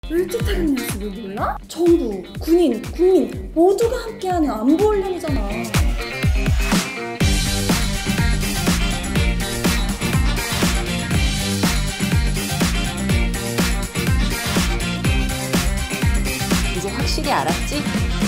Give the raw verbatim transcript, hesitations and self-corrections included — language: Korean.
을지타격 뉴스를 몰라? 정부, 군인, 국민 모두가 함께하는 안보 훈련이잖아. 이제 확실히 알았지?